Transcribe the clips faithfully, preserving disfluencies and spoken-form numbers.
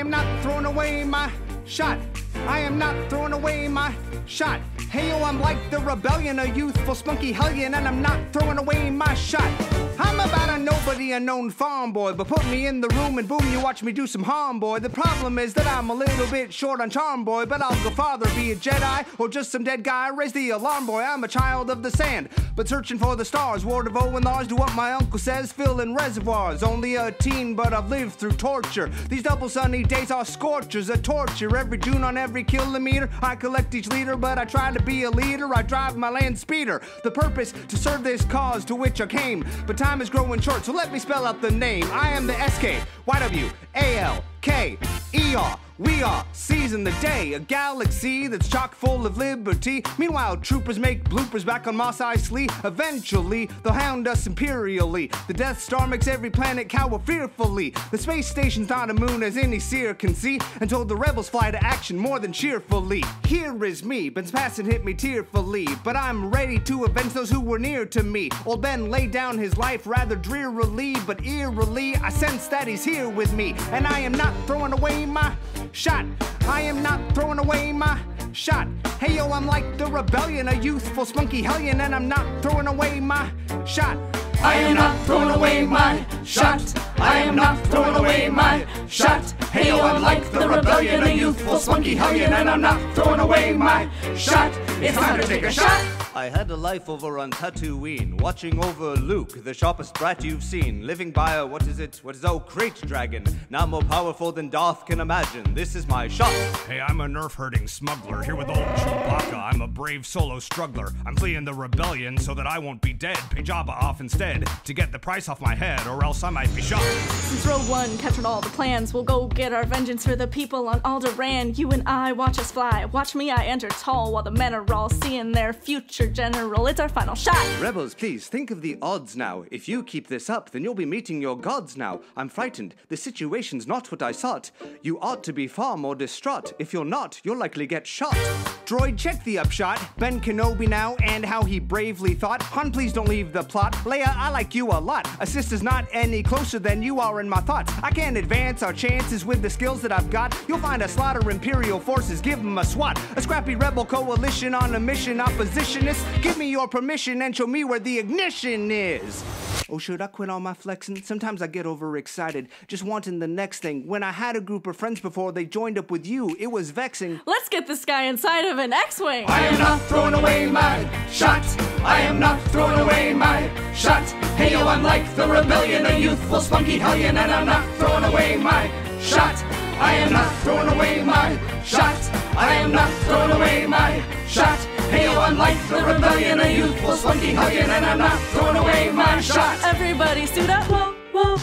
am not throwing away my shot. I am not throwing away my shot. Hey yo, I'm like the rebellion, a youthful spunky hellion, and I'm not throwing away my shot. I'm about a nobody, a known farm boy, but put me in the room and boom, you watch me do some harm, boy. The problem is that I'm a little bit short on charm, boy, but I'll go farther, be a Jedi or just some dead guy. Raise the alarm, boy, I'm a child of the sand, but searching for the stars. Ward of Owen, Lars, do what my uncle says, fillin reservoirs. Only a teen, but I've lived through torture. These double sunny days are scorchers, a torture. Every June on every kilometer, I collect each liter, but I try to be a leader. I drive my land speeder. The purpose, to serve this cause to which I came, but time is growing short, so let me spell out the name. I am the S K Y W A L K E R. We are seizing the day, a galaxy that's chock full of liberty. Meanwhile, troopers make bloopers back on Mos Eisley. Eventually, they'll hound us imperially. The Death Star makes every planet cower fearfully. The space station's not a moon as any seer can see, until the rebels fly to action more than cheerfully. Here is me, Ben's passing hit me tearfully, but I'm ready to avenge those who were near to me. Old Ben laid down his life rather drearily, but eerily I sense that he's here with me, and I am not throwing away my shot. I am not throwing away my shot. Hey yo, I'm like the rebellion, a youthful spunky hellion, and I'm not throwing away my shot. I am not throwing away my shot. I am not throwing away my shot. Hey yo, I'm like the rebellion, a youthful spunky hellion, and I'm not throwing away my shot. It's time to take a shot. I had a life over on Tatooine, watching over Luke, the sharpest brat you've seen, living by a, what is it, what is, oh, crate dragon, now more powerful than Darth can imagine. This is my shot. Hey, I'm a nerf-herding smuggler, here with old Chewbacca. I'm a brave solo struggler. I'm fleeing the rebellion so that I won't be dead. Pay Jabba off instead, to get the price off my head, or else I might be shot. Since Rogue One captured all the plans, we'll go get our vengeance for the people on Alderaan. You and I watch us fly, watch me, I enter tall, while the men are all seeing their future general. It's our final shot. Rebels, please, think of the odds now. If you keep this up, then you'll be meeting your gods now. I'm frightened. The situation's not what I sought. You ought to be far more distraught. If you're not, you'll likely get shot. Droid, check the upshot. Ben Kenobi now, and how he bravely thought. Han, please don't leave the plot. Leia, I like you a lot. A sister's not any closer than you are in my thoughts. I can't advance our chances with the skills that I've got. You'll find us slaughter Imperial forces, give them a swat. A scrappy rebel coalition on a mission, oppositionists. Give me your permission and show me where the ignition is. Oh, should I quit all my flexing? Sometimes I get overexcited, just wanting the next thing. When I had a group of friends before they joined up with you, it was vexing. Let's get this guy inside of an X-Wing. I am not throwing away my shot. I am not throwing away my shot. Hey yo, I'm like the rebellion, a youthful spunky hellion, and I'm not throwing away my shot. I am not throwing away my shot. I am not throwing away my shot. Hey yo, I'm like the rebellion, a youthful spunky hellion, and I'm not throwing away my shot. Everybody suit up. Whoa, whoa,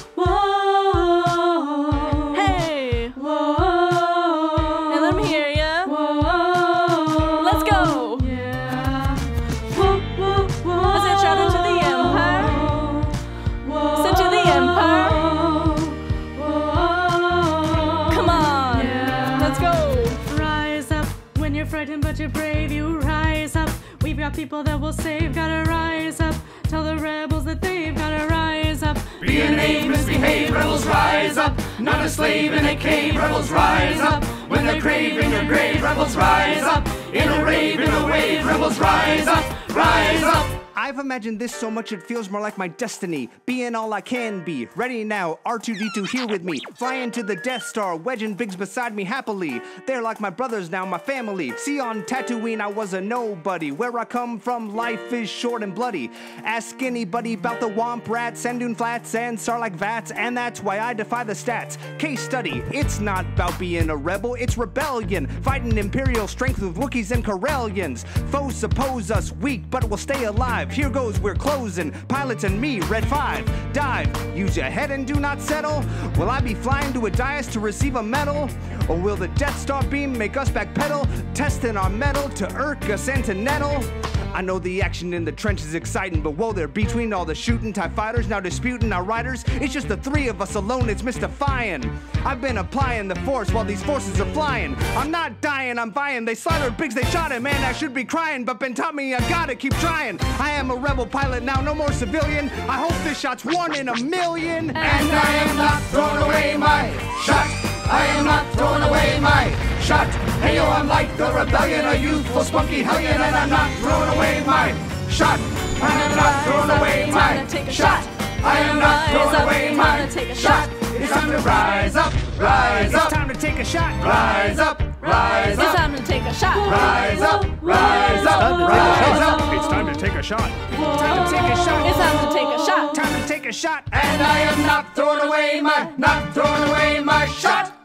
whoa. Hey. Whoa. And let me hear ya. Whoa. Let's go. Yeah. Whoa, whoa, whoa. Let's get shot into the Empire. Whoa. Sent to the Empire. Whoa. Come on. Yeah. Let's go. Rise up when you're frightened, but you're brave. You rise up. We've got people that will save. Gotta rise up. Tell the rebels that they've gotta rise up. Be an ape, misbehave, rebels rise up. Not a slave in a cave, rebels rise up. When they're craving your grave, rebels rise up. In a rave, in a wave, rebels rise up. Rise up. I've imagined this so much it feels more like my destiny. Being all I can be. Ready now, R two D two here with me. Flying to the Death Star, wedging Biggs beside me happily. They're like my brothers now, my family. See, on Tatooine I was a nobody. Where I come from, life is short and bloody. Ask anybody about the Womp Rats, and Dune Flats, and Sarlacc Vats, and that's why I defy the stats. Case study, it's not about being a rebel, it's rebellion. Fighting Imperial strength with Wookiees and Corellians. Foes suppose us weak, but we'll stay alive. Here goes, we're closing. Pilots and me, red five. Dive, use your head and do not settle. Will I be flying to a dais to receive a medal? Or will the Death Star beam make us backpedal? Testing our metal to irk us and to nettle? I know the action in the trench is exciting, but whoa there, between all the shooting TIE fighters, now disputing our riders, it's just the three of us alone, it's mystifying. I've been applying the force while these forces are flying. I'm not dying, I'm vying. They slaughtered Biggs, they shot him, man, I should be crying, but Ben taught me I gotta keep trying. I am a rebel pilot now, no more civilian. I hope this shot's one in a million. And I am not throwing away my shot. I am not throwing away my shot. Hey yo, I'm like the rebellion, a youthful spunky hellion, and I'm not throwing away my shot. I am not throwing away my shot. I am not throwing away my shot. It's time to rise up, rise up. It's time to take a shot. Rise up, rise It's up. time to take a shot. Rise up, rise up, rise up. It's time to take a shot. Time to take a shot. It's time to take a shot. Time to take a shot. And I am not throwing away my, not throwing away my shot.